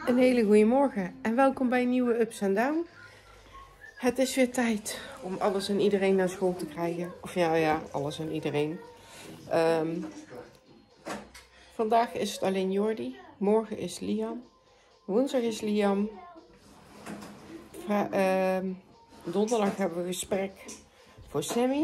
Een hele goede morgen en welkom bij een nieuwe Ups and Down. Het is weer tijd om alles en iedereen naar school te krijgen. Of ja, alles en iedereen. Vandaag is het alleen Jordi. Morgen is Liam. Woensdag is Liam. Donderdag hebben we een gesprek voor Sammy.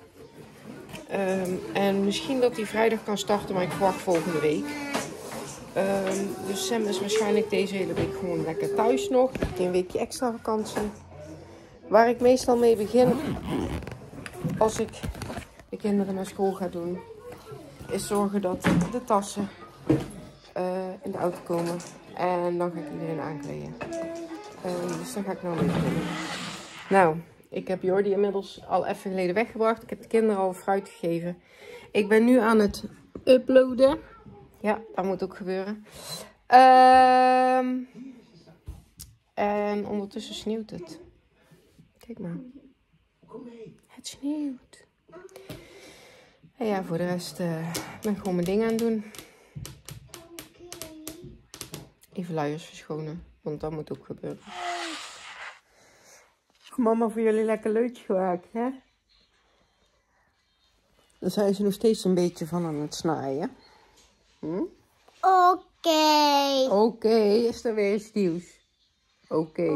En misschien dat hij vrijdag kan starten, maar ik verwacht volgende week. Dus Sam is waarschijnlijk deze hele week gewoon lekker thuis nog. Ik heb een weekje extra vakantie. Waar ik meestal mee begin, als ik de kinderen naar school ga doen, is zorgen dat de tassen in de auto komen. En dan ga ik iedereen aankleden. Dus dan ga ik nou mee beginnen. Nou, ik heb Jordi inmiddels al even geleden weggebracht. Ik heb de kinderen al fruit gegeven. Ik ben nu aan het uploaden. Ja, dat moet ook gebeuren. En ondertussen sneeuwt het. Kijk maar. Het sneeuwt. En ja, voor de rest ben ik gewoon mijn ding aan het doen. Even luiers verschonen, want dat moet ook gebeuren. Mama voor jullie lekker leutje gemaakt, hè? Dan zijn ze nog steeds een beetje van aan het snijden. Oké, is er weer iets nieuws? Oké.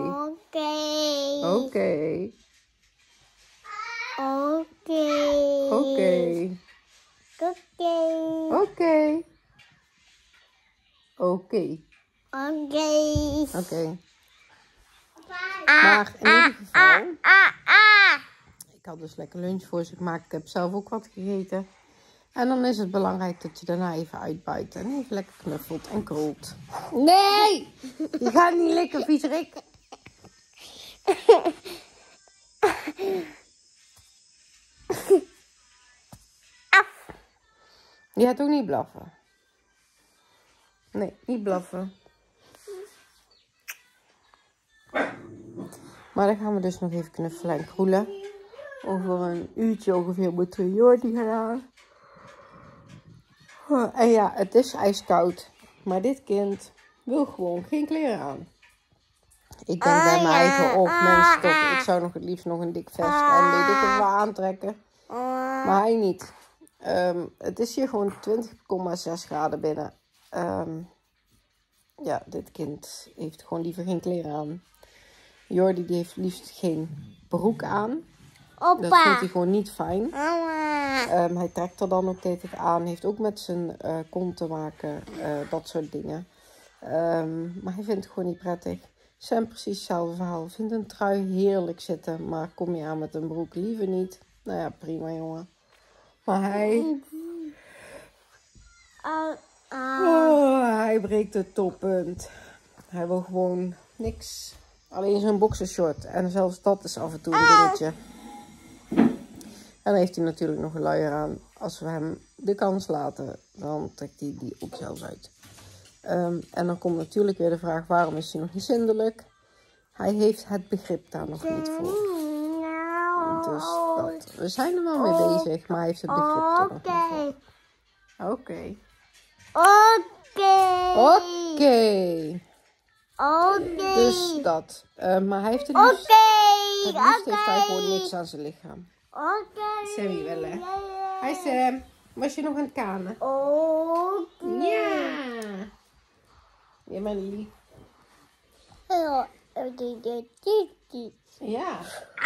Maar in ieder geval, ik had dus lekker lunch voor ze gemaakt. Ik heb zelf ook wat gegeten. En dan is het belangrijk dat je daarna even uitbuit en even lekker knuffelt en krolt. Nee! Je gaat niet likken, viezerik. Je gaat ook niet blaffen. Nee, niet blaffen. Maar dan gaan we dus nog even knuffelen en kroelen. Over een uurtje ongeveer moeten we Jordi gaan halen. En ja, het is ijskoud. Maar dit kind wil gewoon geen kleren aan. Ik denk bij mijn eigen op, mensen toch. Ik zou nog het liefst nog een dik vest en weet ik het wel aantrekken. Maar hij niet. Het is hier gewoon 20,6 graden binnen. Ja, dit kind heeft gewoon liever geen kleren aan. Jordi die heeft liefst geen broek aan. Opa. Dat vindt hij gewoon niet fijn. Hij trekt er dan ook de hele tijd aan. Heeft ook met zijn kont te maken. Dat soort dingen. Maar hij vindt het gewoon niet prettig. Sam precies hetzelfde verhaal. Vindt een trui heerlijk zitten. Maar kom je aan met een broek liever niet. Nou ja, prima jongen. Maar hij... hij breekt het toppunt. Hij wil gewoon niks. Alleen zijn boxershort. En zelfs dat is af en toe een dingetje. En dan heeft hij natuurlijk nog een luier aan. Als we hem de kans laten, dan trekt hij die ook zelfs uit. En dan komt natuurlijk weer de vraag, waarom is hij nog niet zindelijk? Hij heeft het begrip daar nog niet voor. Dus dat. We zijn er wel mee bezig, maar hij heeft het begrip er nog niet voor. Oké. Dus dat. Maar hij heeft het liefst heeft hij gewoon niks aan zijn lichaam. Sammy wel, hè? Hi Sam. Was je nog aan het kanen? Ja. Je bent lief. Ja.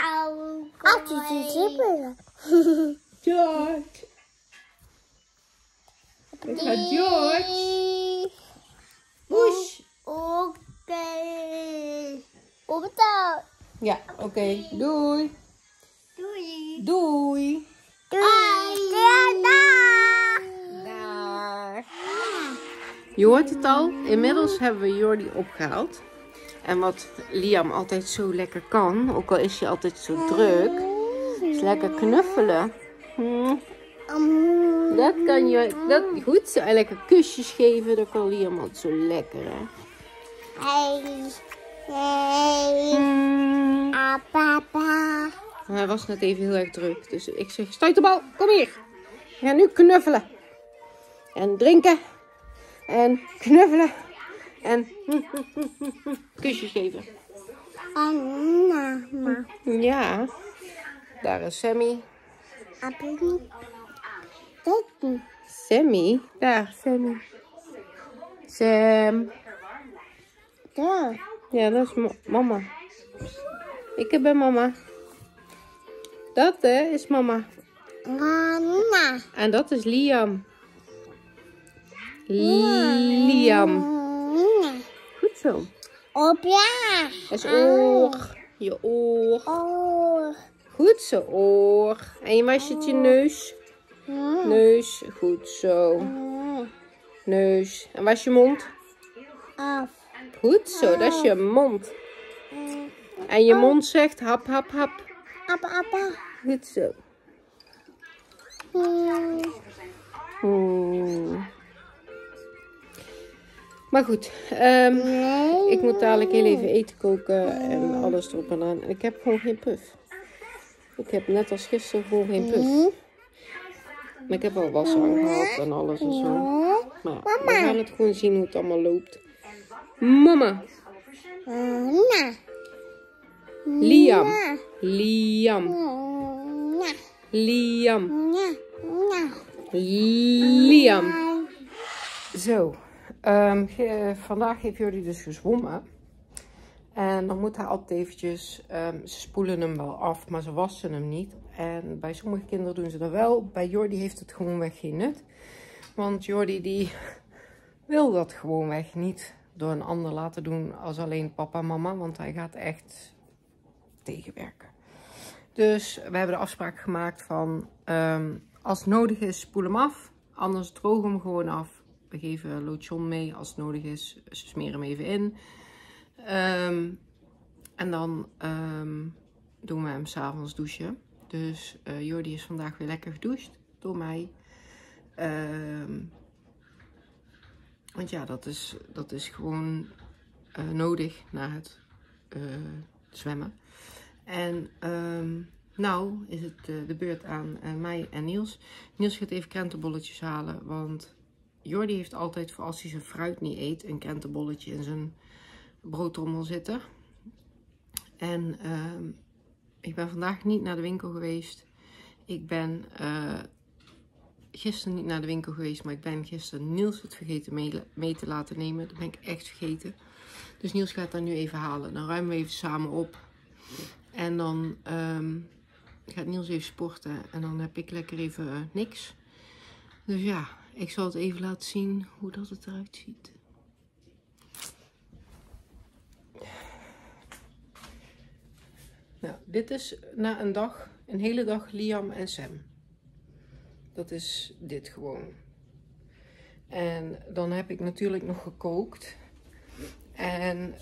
George. Ik ga George. Push. Ja, oké. Doei. Doei. Dag. Je hoort het al. Inmiddels hebben we Jordi opgehaald. En wat Liam altijd zo lekker kan, ook al is hij altijd zo druk, is lekker knuffelen. Dat kan je, dat goed. En lekker kusjes geven, dat kan Liam altijd zo lekker, hè. Papa. Hij was net even heel erg druk, dus ik zeg, stuiterbal, kom hier. We gaan nu knuffelen. En drinken. En knuffelen. En kusjes geven. Mama. Ja, daar is Sammy. Sammy, daar, Sammy. Sam. Ja, dat is mama. Ik ben mama. Dat is mama. En dat is Liam. Liam. Goed zo. Opja. Dat is oor. Je oor. Goed zo, oor. En je was het je neus. Neus. Goed zo. Neus. En was je mond? Af. Goed zo, dat is je mond. En je mond zegt hap, hap, hap. Apa. Goed zo. Maar goed, ik moet dadelijk heel even eten koken en alles erop en aan. En ik heb gewoon geen puff. Ik heb net als gisteren gewoon geen puff. Maar ik heb al was aangehad en alles en zo. Maar we gaan het gewoon zien hoe het allemaal loopt. Mama. Liam. Liam. Liam. Liam. Zo. Vandaag heeft Jordi dus gezwommen. En dan moet hij altijd eventjes, ze spoelen hem wel af, maar ze wassen hem niet. En bij sommige kinderen doen ze dat wel. Bij Jordi heeft het gewoonweg geen nut. Want Jordi die wil dat gewoonweg niet door een ander laten doen als alleen papa en mama. Want hij gaat echt tegenwerken. Dus we hebben de afspraak gemaakt van als het nodig is spoel hem af. Anders drogen hem gewoon af. We geven lotion mee als het nodig is. Ze smeren hem even in. En dan doen we hem 's avonds douchen. Dus Jordi is vandaag weer lekker gedoucht door mij. Want ja, dat is gewoon nodig na het zwemmen. En nou is het de beurt aan mij en Niels. Niels gaat even krentenbolletjes halen, want Jordi heeft altijd voor als hij zijn fruit niet eet een krentenbolletje in zijn broodtrommel zitten. En ik ben vandaag niet naar de winkel geweest. Ik ben gisteren niet naar de winkel geweest, maar ik ben gisteren Niels het vergeten mee te laten nemen. Dat ben ik echt vergeten. Dus Niels gaat dat nu even halen. Dan ruimen we even samen op. En dan gaat Niels even sporten. En dan heb ik lekker even niks. Dus ja, ik zal het even laten zien hoe dat het eruit ziet. Nou, dit is na een dag, een hele dag Liam en Sam. Dat is dit gewoon. En dan heb ik natuurlijk nog gekookt. En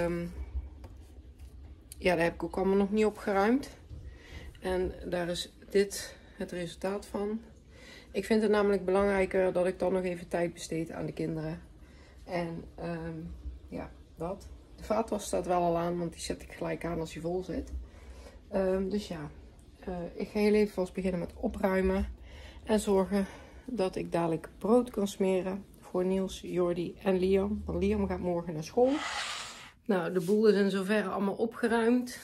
ja, daar heb ik ook allemaal nog niet opgeruimd. En daar is dit het resultaat van. Ik vind het namelijk belangrijker dat ik dan nog even tijd besteed aan de kinderen. En ja, dat. De vaatwas staat wel al aan, want die zet ik gelijk aan als hij vol zit. Dus ja, ik ga heel even vast beginnen met opruimen. En zorgen dat ik dadelijk brood kan smeren voor Niels, Jordi en Liam. Want Liam gaat morgen naar school. Nou, de boel is in zoverre allemaal opgeruimd.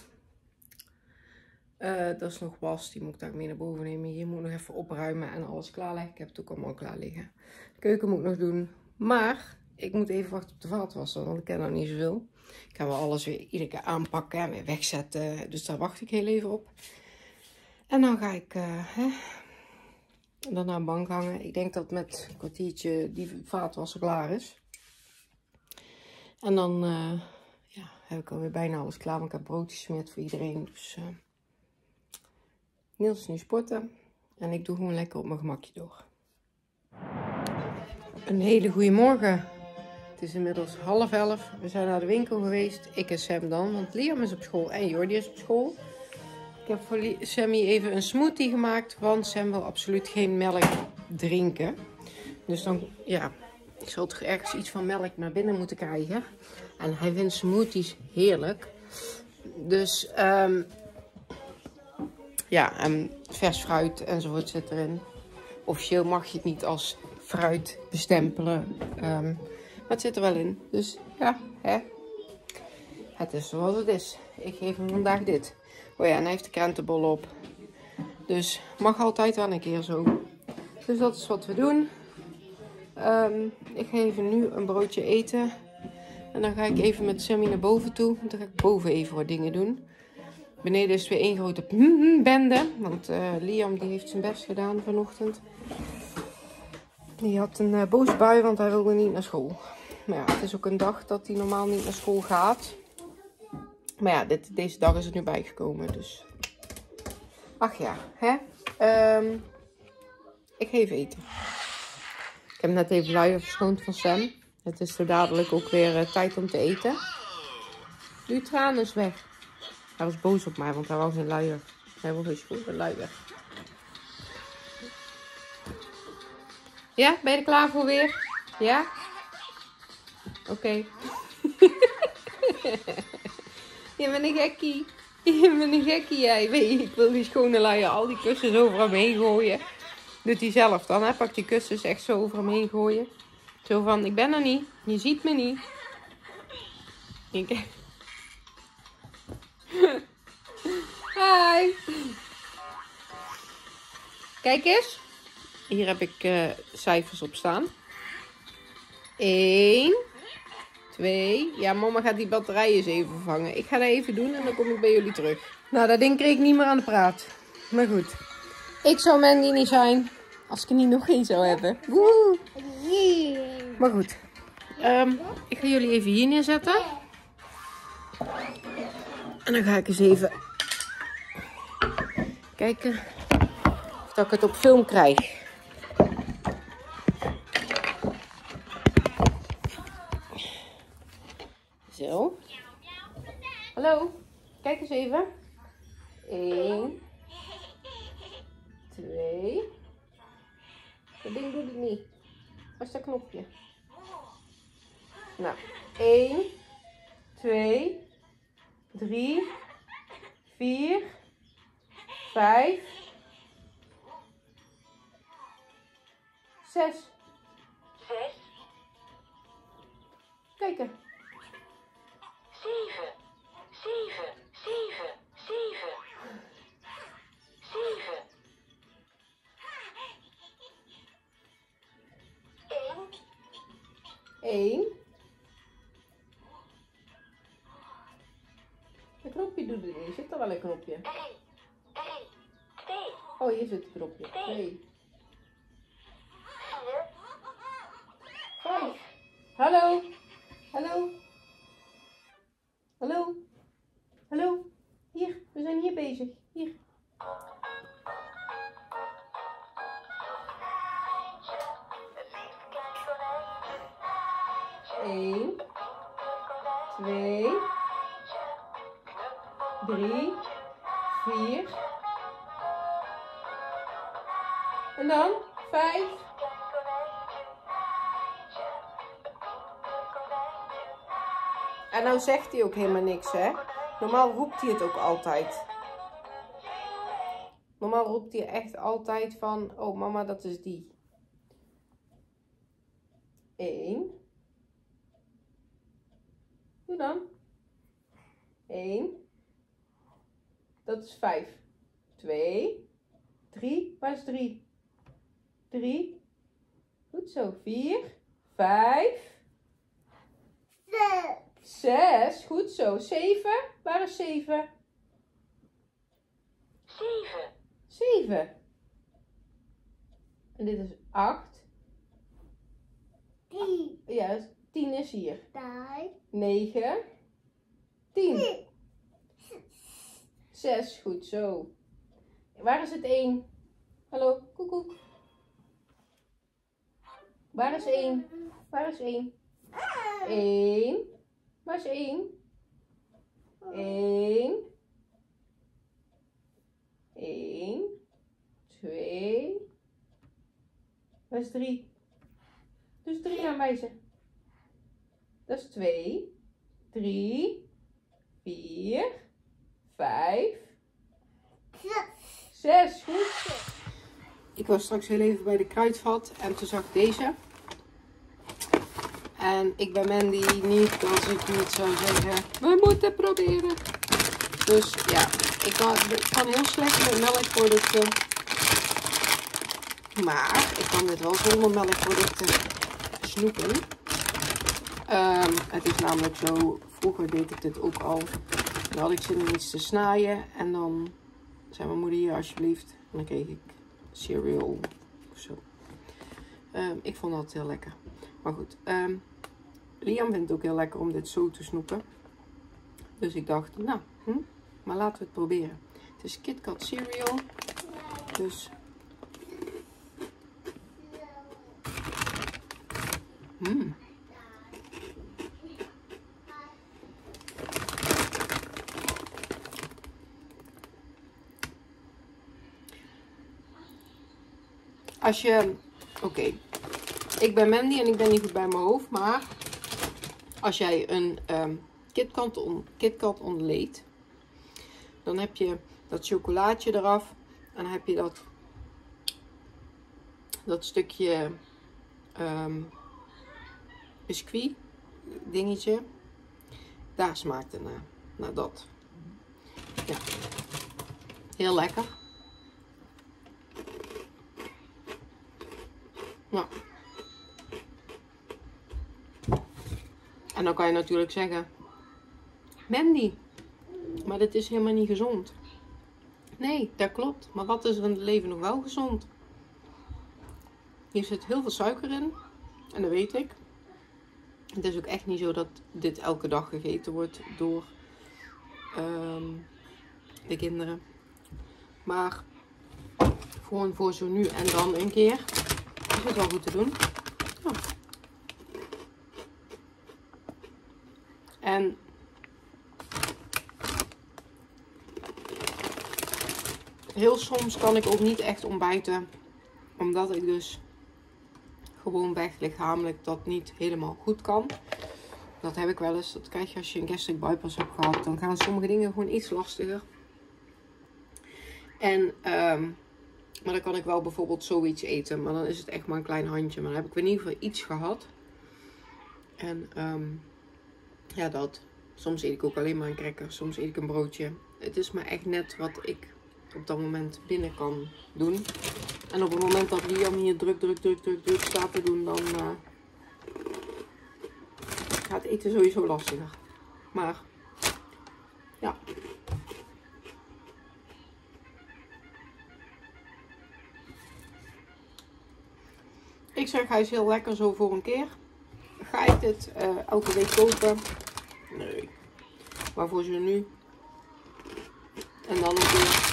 Dat is nog was, die moet ik daar mee naar boven nemen. Hier moet ik nog even opruimen en alles klaarleggen. Ik heb het ook allemaal klaar liggen. De keuken moet ik nog doen. Maar ik moet even wachten op de vaatwasser, want ik ken nog niet zoveel. Ik ga wel alles weer iedere keer aanpakken en weer wegzetten. Dus daar wacht ik heel even op. En dan ga ik dan naar een bank hangen. Ik denk dat met een kwartiertje die vaatwasser klaar is. En dan ja, heb ik alweer bijna alles klaar. Want ik heb brood gesmeerd voor iedereen. Dus Niels is nu sporten. En ik doe gewoon lekker op mijn gemakje door. Een hele goede morgen. Het is inmiddels 10:30. We zijn naar de winkel geweest. Ik en Sam dan. Want Liam is op school en Jordi is op school. Ik heb voor Sammy even een smoothie gemaakt. Want Sam wil absoluut geen melk drinken. Dus dan, ja, ik zal toch ergens iets van melk naar binnen moeten krijgen. En hij vindt smoothies heerlijk. Dus ja, en vers fruit enzovoort zit erin. Officieel mag je het niet als fruit bestempelen. Maar het zit er wel in. Dus ja, hè. Het is zoals het is. Ik geef hem vandaag dit. Oh ja, en hij heeft de krentenbol op. Dus mag altijd wel een keer zo. Dus dat is wat we doen. Ik ga even nu een broodje eten. En dan ga ik even met Sammy naar boven toe. Dan ga ik boven even wat dingen doen. Beneden is het weer één grote bende. Want Liam die heeft zijn best gedaan vanochtend. Die had een boze bui, want hij wilde niet naar school. Maar ja, het is ook een dag dat hij normaal niet naar school gaat. Maar ja, deze dag is het nu bijgekomen. Dus. Ach ja, hè. Ik ga even eten. Ik heb net even luier verschoond van Sam. Het is er dadelijk ook weer tijd om te eten. Doe je tranen eens weg. Hij was boos op mij, want hij wou geen luier. Hij wil dus goed een luier. Ja, ben je er klaar voor weer? Ja? Oké. Je bent een gekkie. Je bent een gekkie, jij. Ik wil die schone luier al die kussens over hem heen gooien. Doet hij zelf dan, hè? Pak die kussens echt zo over hem heen gooien. Zo van, ik ben er niet. Je ziet me niet. Hi. Kijk eens. Hier heb ik cijfers op staan. 1, 2. Ja, mama gaat die batterijen eens even vervangen. Ik ga dat even doen en dan kom ik bij jullie terug. Nou, dat ding kreeg ik niet meer aan de praat. Maar goed. Ik zou Mandy niet zijn als ik er niet nog één zou hebben. Woe! Maar goed. Ik ga jullie even hier neerzetten. En dan ga ik eens even kijken of dat ik het op film krijg. Zo. Hallo. Kijk eens even. 1, 2. Dat ding doet het niet. Waar is dat knopje? Nou. 1, 2, 3, 4, 5, 6. Kijk eens. 7. 1. Het knopje doet het niet. Zit er wel een knopje? 3, 2, Oh, hier zit het knopje. 2. 4, 5. Hallo. Hallo. Hallo. Hallo. Hier, we zijn hier bezig. Hier. Eén, 2, 3, 4. En dan 5. En nou zegt hij ook helemaal niks, hè? Normaal roept hij het ook altijd. Normaal roept hij echt altijd van, oh mama, dat is die. 1. Doe dan. 1. Dat is 5. 2. 3. Waar is 3? 3. Goed zo. 4. 5. 6. Goed zo. 7. Waar is 7? 7. En dit is 8. 10. Ja, 10 is hier. 5. 9. 10. 6. Goed zo. Waar is het 1? Hallo, koekoek. Waar is 1? Waar is 1? 1. Waar is 1? 1. 1. 2. Waar is 3? Dus 3 aanwijzen. Dat is 2. 3. 4. 5. 6. Goed. Ik was straks heel even bij de kruidvat en toen zag ik deze. En ik ben Mandy niet als ik niet zou zeggen, we moeten proberen. Dus ja, ik kan heel slecht met melkproducten. Maar ik kan dit wel zonder melkproducten snoepen. Het is namelijk zo, vroeger deed ik dit ook al. Dan had ik zin om iets te snijden. En dan zei mijn moeder hier alsjeblieft. En dan kreeg ik cereal of zo. Ik vond dat heel lekker. Maar goed, Liam vindt het ook heel lekker om dit zo te snoepen. Dus ik dacht, nou, maar laten we het proberen. Het is KitKat cereal. Dus... Als je... Oké. Ik ben Mandy en ik ben niet goed bij mijn hoofd. Maar als jij een KitKat ontleedt. Dan heb je dat chocolaatje eraf. En dan heb je dat stukje biscuit dingetje. Daar smaakt het naar. Naar dat. Ja. Heel lekker. Nou. En dan kan je natuurlijk zeggen, Mandy, maar dit is helemaal niet gezond. Nee, dat klopt. Maar wat is er in het leven nog wel gezond? Hier zit heel veel suiker in. En dat weet ik. Het is ook echt niet zo dat dit elke dag gegeten wordt door de kinderen. Maar gewoon voor zo nu en dan een keer is het wel goed te doen. Ja. En heel soms kan ik ook niet echt ontbijten. Omdat ik dus gewoonweg lichamelijk dat niet helemaal goed kan. Dat heb ik wel eens. Dat krijg je als je een gastric bypass hebt gehad. Dan gaan sommige dingen gewoon iets lastiger. En, maar dan kan ik wel bijvoorbeeld zoiets eten. Maar dan is het echt maar een klein handje. Maar dan heb ik in ieder geval iets gehad. En ja, dat. Soms eet ik ook alleen maar een cracker. Soms eet ik een broodje. Het is maar echt net wat ik op dat moment binnen kan doen. En op het moment dat Liam hier druk staat te doen, dan gaat eten sowieso lastiger. Maar ja. Ik zeg, hij is heel lekker zo voor een keer. Ga ik dit elke week kopen? Nee. Maar voor zo nu. En dan een keer.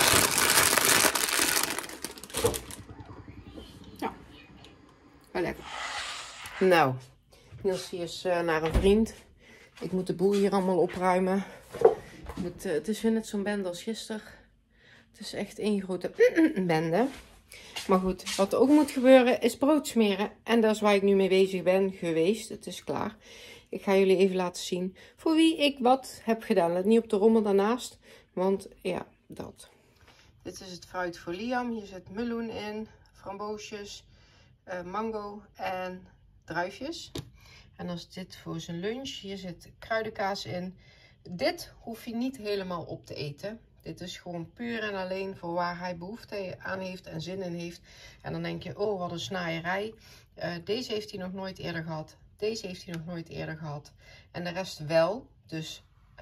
Ja. Wel lekker. Nou. Niels is naar een vriend. Ik moet de boel hier allemaal opruimen. Het is weer net zo'n bende als gisteren. Het is echt één grote bende. Maar goed, wat ook moet gebeuren is brood smeren. En dat is waar ik nu mee bezig ben geweest. Het is klaar. Ik ga jullie even laten zien voor wie ik wat heb gedaan. Let niet op de rommel daarnaast. Want ja, dat. Dit is het fruit voor Liam. Hier zit meloen in, framboosjes, mango en druifjes. En dan is dit voor zijn lunch. Hier zit kruidenkaas in. Dit hoef je niet helemaal op te eten. Dit is gewoon puur en alleen voor waar hij behoefte aan heeft en zin in heeft. En dan denk je, oh wat een snaaierij. Deze heeft hij nog nooit eerder gehad. Deze heeft hij nog nooit eerder gehad. En de rest wel. Dus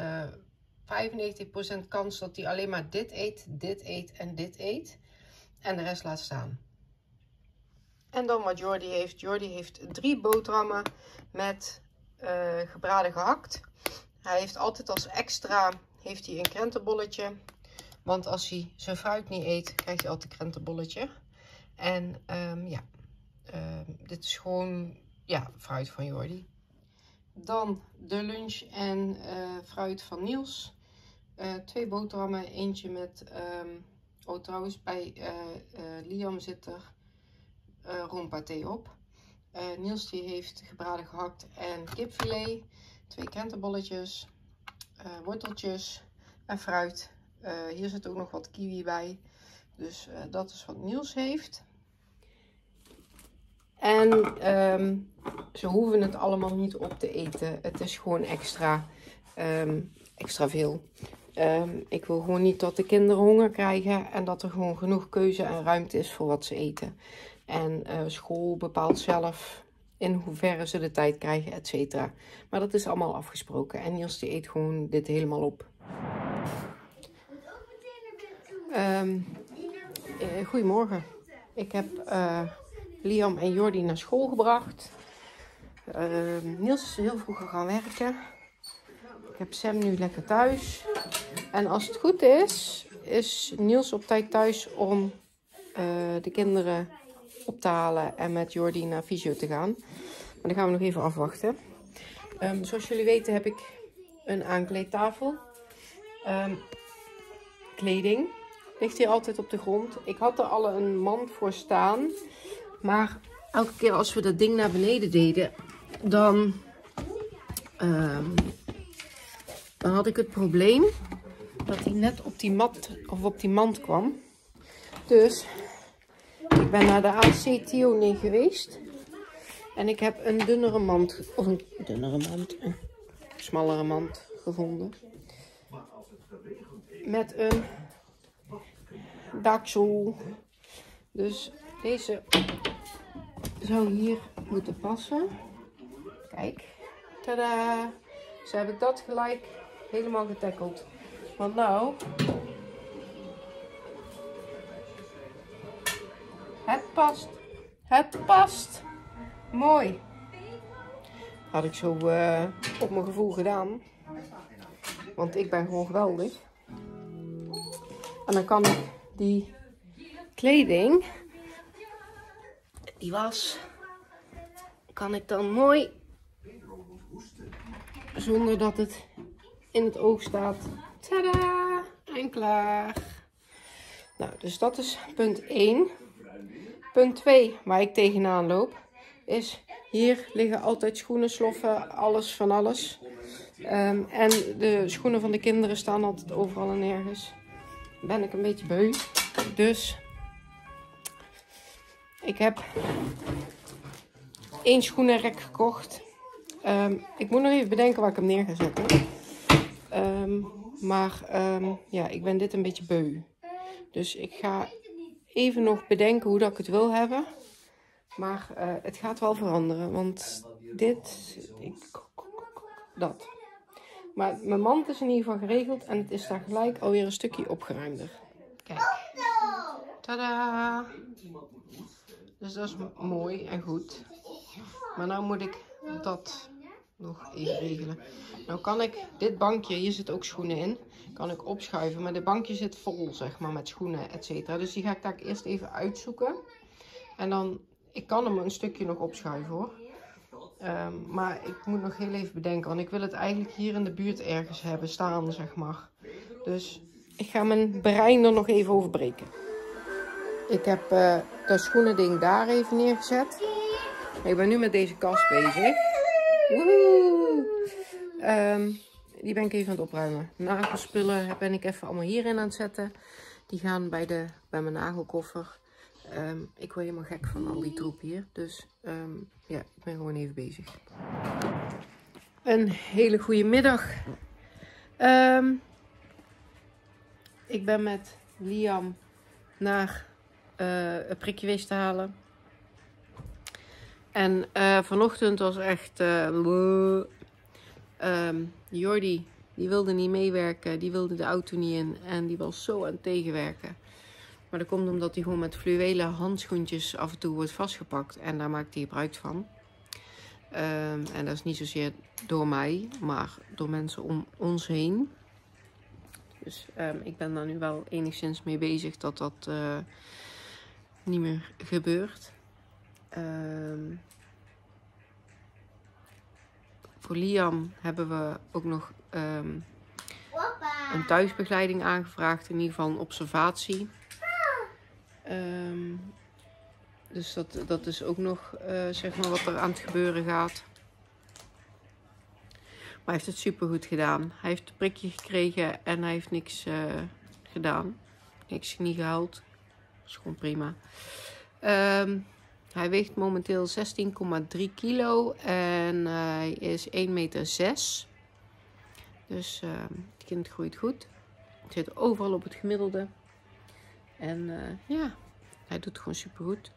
95% kans dat hij alleen maar dit eet en dit eet. En de rest laat staan. En dan wat Jordi heeft. Jordi heeft 3 boterhammen met gebraden gehakt. Hij heeft altijd als extra heeft hij een krentenbolletje. Want als hij zijn fruit niet eet, krijgt hij altijd een krentenbolletje. En ja, dit is gewoon ja, fruit van Jordi. Dan de lunch en fruit van Niels. 2 boterhammen, eentje met... oh trouwens, bij Liam zit er rompaté op. Niels die heeft gebraden gehakt en kipfilet. 2 krentenbolletjes, worteltjes en fruit. Hier zit ook nog wat kiwi bij. Dus dat is wat Niels heeft. En ze hoeven het allemaal niet op te eten. Het is gewoon extra veel. Ik wil gewoon niet dat de kinderen honger krijgen en dat er gewoon genoeg keuze en ruimte is voor wat ze eten. En school bepaalt zelf in hoeverre ze de tijd krijgen, et cetera. Maar dat is allemaal afgesproken. En Niels die eet gewoon dit helemaal op. Goedemorgen. Ik heb Liam en Jordi naar school gebracht. Niels is heel vroeg gaan werken. Ik heb Sam nu lekker thuis. En als het goed is, is Niels op tijd thuis om de kinderen op te halen en met Jordi naar fysio te gaan. Maar dan gaan we nog even afwachten. Zoals jullie weten heb ik een aankleedtafel. Kleding ligt hier altijd op de grond. Ik had er al een mand voor staan. Maar elke keer als we dat ding naar beneden deden, dan had ik het probleem dat hij net op die mat of op die mand kwam. Dus ik ben naar de AC Tioné geweest. En ik heb een dunnere mand, of een smallere mand gevonden. Met een daksel. Dus deze zou hier moeten passen. Kijk. Tadaa. Dus heb ik dat gelijk helemaal getackeld. Want nou, het past. Het past. Mooi. Had ik zo op mijn gevoel gedaan. Want ik ben gewoon geweldig. En dan kan ik die kleding, die was, kan ik dan mooi, zonder dat het in het oog staat. Tadaa! En klaar. Nou, dus dat is punt 1. Punt 2, waar ik tegenaan loop, is hier liggen altijd schoenen, sloffen, alles van alles. En de schoenen van de kinderen staan altijd overal en nergens. Ben ik een beetje beu. Dus ik heb 1 schoenenrek gekocht. Ik moet nog even bedenken waar ik hem neer ga zetten. Ja, ik ben dit een beetje beu. Dus ik ga even nog bedenken hoe dat ik het wil hebben. Maar het gaat wel veranderen. Want dat. Maar mijn mand is in ieder geval geregeld. En het is daar gelijk alweer een stukje opgeruimder. Kijk. Tadaa. Dus dat is mooi en goed. Maar nou moet ik dat nog even regelen. Nou kan ik dit bankje, hier zit ook schoenen in, kan ik opschuiven. Maar dit bankje zit vol, zeg maar, met schoenen, et cetera. Dus die ga ik daar eerst even uitzoeken. En dan, ik kan hem een stukje nog opschuiven hoor. Maar ik moet nog heel even bedenken, want ik wil het eigenlijk hier in de buurt ergens hebben staan, zeg maar. Dus ik ga mijn brein er nog even over breken. Ik heb dat schoenending daar even neergezet. Ik ben nu met deze kast bezig. Woehoe! Die ben ik even aan het opruimen. Nagelspullen ben ik even allemaal hierin aan het zetten. Die gaan bij mijn nagelkoffer. Ik word helemaal gek van al die troep hier. Dus ja, ik ben gewoon even bezig. Een hele goede middag. Ik ben met Liam naar een prikje geweest te halen. En vanochtend was echt Jordi, die wilde niet meewerken, die wilde de auto niet in en die was zo aan het tegenwerken. Maar dat komt omdat hij gewoon met fluwelen handschoentjes af en toe wordt vastgepakt en daar maakt hij gebruik van. En dat is niet zozeer door mij, maar door mensen om ons heen. Dus ik ben daar nu wel enigszins mee bezig dat dat niet meer gebeurt. Voor Liam hebben we ook nog een thuisbegeleiding aangevraagd, in ieder geval een observatie. Dus dat is ook nog zeg maar wat er aan het gebeuren gaat. Maar hij heeft het super goed gedaan. Hij heeft een prikje gekregen en hij heeft niks gedaan. Niks niet gehuild. Dat is gewoon prima. Hij weegt momenteel 16,3 kilo en hij is 1,6 meter. Dus het kind groeit goed. Het zit overal op het gemiddelde. En ja, hij doet gewoon super goed.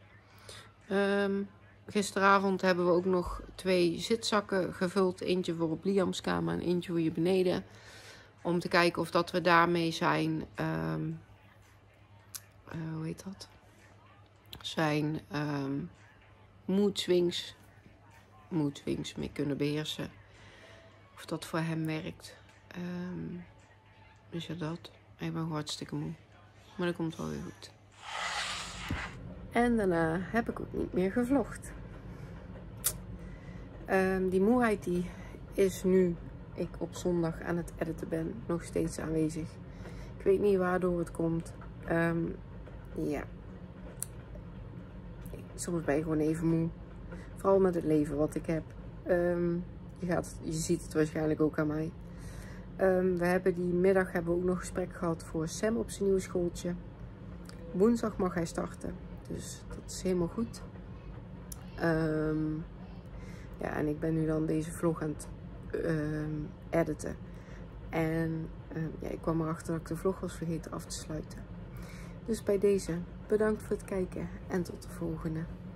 Gisteravond hebben we ook nog 2 zitzakken gevuld. Eentje voor op Liam's kamer en eentje voor hier beneden. Om te kijken of dat we daarmee zijn... hoe heet dat? Zijn mood swings mee kunnen beheersen. Of dat voor hem werkt. Dus ja, dat. Ik ben hartstikke moe. Maar dat komt wel weer goed. En daarna heb ik ook niet meer gevlogd. Die moeheid die is nu ik op zondag aan het editen ben nog steeds aanwezig. Ik weet niet waardoor het komt. Ja. Soms ben je gewoon even moe. Vooral met het leven wat ik heb. Je ziet het waarschijnlijk ook aan mij. We hebben die middag ook nog een gesprek gehad voor Sam op zijn nieuwe schooltje. Woensdag mag hij starten. Dus dat is helemaal goed. Ja, en ik ben nu dan deze vlog aan het editen. En ja, ik kwam erachter dat ik de vlog was vergeten af te sluiten. Dus bij deze, bedankt voor het kijken en tot de volgende.